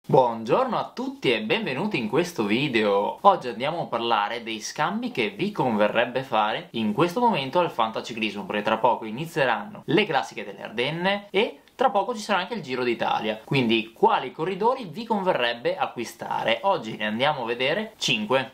Buongiorno a tutti e benvenuti in questo video. Oggi andiamo a parlare dei scambi che vi converrebbe fare in questo momento al fantaciclismo, perché tra poco inizieranno le classiche delle Ardenne e tra poco ci sarà anche il Giro d'Italia. Quindi quali corridori vi converrebbe acquistare? Oggi ne andiamo a vedere 5.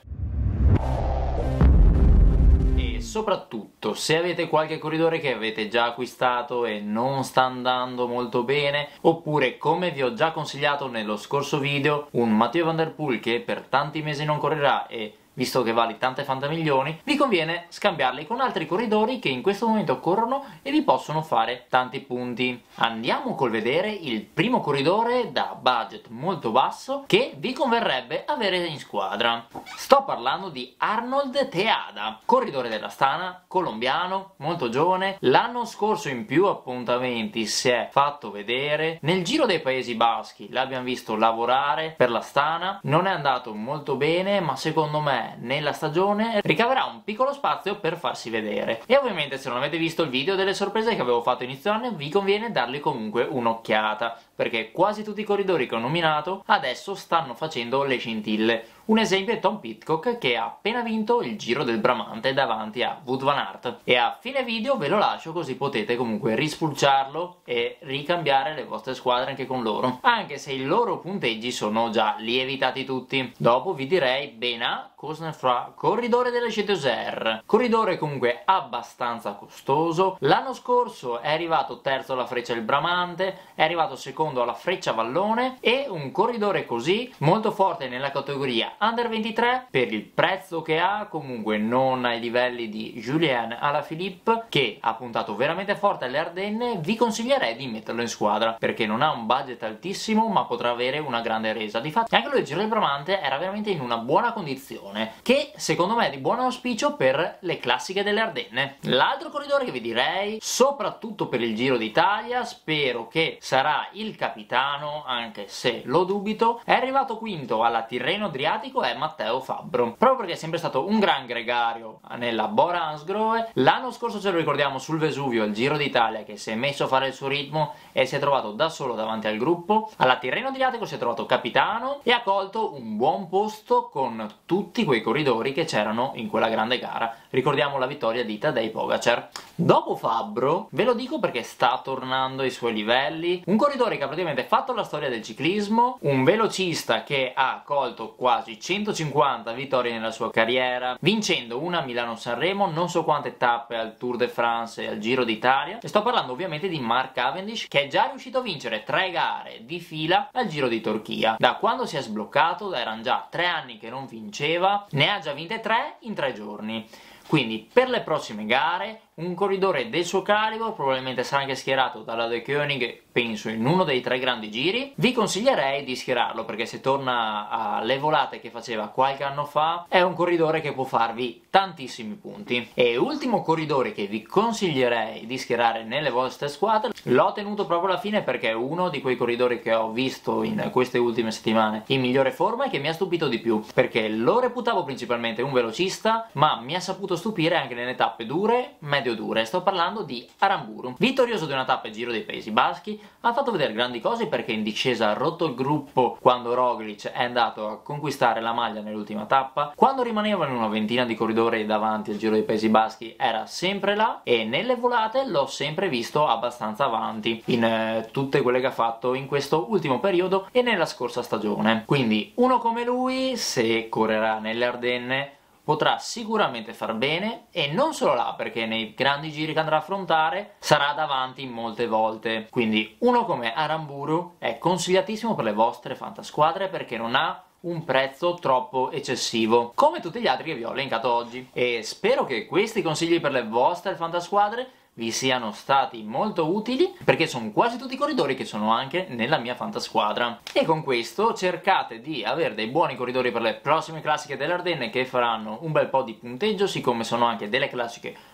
Soprattutto se avete qualche corridore che avete già acquistato e non sta andando molto bene, oppure come vi ho già consigliato nello scorso video, un Mathieu Van Der Poel che per tanti mesi non correrà e visto che vale tante fantamilioni, vi conviene scambiarli con altri corridori che in questo momento corrono e vi possono fare tanti punti. Andiamo col vedere il primo corridore da budget molto basso che vi converrebbe avere in squadra. Sto parlando di Arnold Teada, corridore dell'Astana, colombiano, molto giovane. L'anno scorso in più appuntamenti si è fatto vedere. Nel Giro dei Paesi Baschi l'abbiamo visto lavorare per l'Astana, non è andato molto bene, ma secondo me nella stagione ricaverà un piccolo spazio per farsi vedere. E ovviamente se non avete visto il video delle sorprese che avevo fatto inizio anno, vi conviene dargli comunque un'occhiata, perché quasi tutti i corridori che ho nominato adesso stanno facendo le scintille. Un esempio è Tom Pidcock, che ha appena vinto il Giro del Bramante davanti a Wout van Aert. E a fine video ve lo lascio così potete comunque rispulciarlo e ricambiare le vostre squadre anche con loro, anche se i loro punteggi sono già lievitati tutti. Dopo vi direi Bena Cosnefroid, corridore delle Chateauser, corridore comunque abbastanza costoso. L'anno scorso è arrivato terzo alla Freccia del Bramante, è arrivato secondo alla Freccia Vallone, e un corridore così molto forte nella categoria Under 23 per il prezzo che ha, comunque non ai livelli di Julien Alaphilippe, che ha puntato veramente forte alle Ardenne. Vi consiglierei di metterlo in squadra perché non ha un budget altissimo ma potrà avere una grande resa. Difatti anche lui il Giro del Bramante era veramente in una buona condizione, che secondo me è di buon auspicio per le classiche delle Ardenne. L'altro corridore che vi direi, soprattutto per il Giro d'Italia, spero che sarà il capitano, anche se lo dubito, è arrivato quinto alla Tirreno Adriatico, è Matteo Fabbro, proprio perché è sempre stato un gran gregario nella Bora Hansgrohe. L'anno scorso ce lo ricordiamo sul Vesuvio, al Giro d'Italia, che si è messo a fare il suo ritmo e si è trovato da solo davanti al gruppo. Alla Tirreno Adriatico si è trovato capitano e ha colto un buon posto con tutti quei corridori che c'erano in quella grande gara. Ricordiamo la vittoria di Tadej Pogacar. Dopo Fabbro, ve lo dico perché sta tornando ai suoi livelli, un corridore che ha praticamente fatto la storia del ciclismo, un velocista che ha colto quasi 150 vittorie nella sua carriera, vincendo una a Milano-Sanremo, non so quante tappe al Tour de France e al Giro d'Italia, e sto parlando ovviamente di Mark Cavendish, che è già riuscito a vincere 3 gare di fila al Giro di Turchia. Da quando si è sbloccato, erano già 3 anni che non vinceva, ne ha già vinte 3 in 3 giorni. Quindi per le prossime gare un corridore del suo calibro, probabilmente sarà anche schierato dalla De Koenig, penso in uno dei 3 grandi giri. Vi consiglierei di schierarlo perché se torna alle volate che faceva qualche anno fa è un corridore che può farvi tantissimi punti. E ultimo corridore che vi consiglierei di schierare nelle vostre squadre, l'ho tenuto proprio alla fine perché è uno di quei corridori che ho visto in queste ultime settimane in migliore forma e che mi ha stupito di più, perché lo reputavo principalmente un velocista ma mi ha saputo stupire anche nelle tappe dure, medio dure. Sto parlando di Aramburu, vittorioso di una tappa Giro dei Paesi Baschi, ha fatto vedere grandi cose perché in discesa ha rotto il gruppo quando Roglic è andato a conquistare la maglia nell'ultima tappa. Quando rimanevano una ventina di corridori davanti al Giro dei Paesi Baschi era sempre là, e nelle volate l'ho sempre visto abbastanza avanti in tutte quelle che ha fatto in questo ultimo periodo e nella scorsa stagione. Quindi uno come lui, se correrà nelle Ardenne, potrà sicuramente far bene, e non solo là, perché nei grandi giri che andrà a affrontare sarà davanti molte volte. Quindi uno come Aramburu è consigliatissimo per le vostre fantasquadre perché non ha un prezzo troppo eccessivo, come tutti gli altri che vi ho elencato oggi. E spero che questi consigli per le vostre fantasquadre vi siano stati molto utili, perché sono quasi tutti i corridori che sono anche nella mia fantasquadra. E con questo cercate di avere dei buoni corridori per le prossime classiche delle Ardenne che faranno un bel po' di punteggio, siccome sono anche delle classiche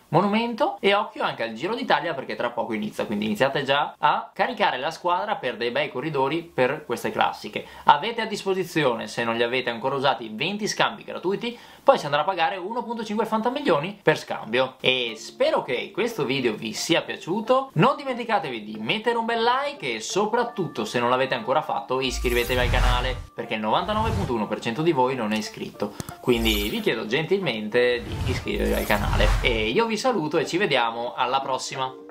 monumento, e occhio anche al Giro d'Italia perché tra poco inizia, quindi iniziate già a caricare la squadra per dei bei corridori per queste classiche. Avete a disposizione, se non li avete ancora usati, 20 scambi gratuiti, poi si andrà a pagare 1.5 fantamilioni per scambio. E spero che questo video vi sia piaciuto, non dimenticatevi di mettere un bel like e soprattutto, se non l'avete ancora fatto, iscrivetevi al canale perché il 99.1% di voi non è iscritto, quindi vi chiedo gentilmente di iscrivervi al canale. E io vi saluto e ci vediamo alla prossima!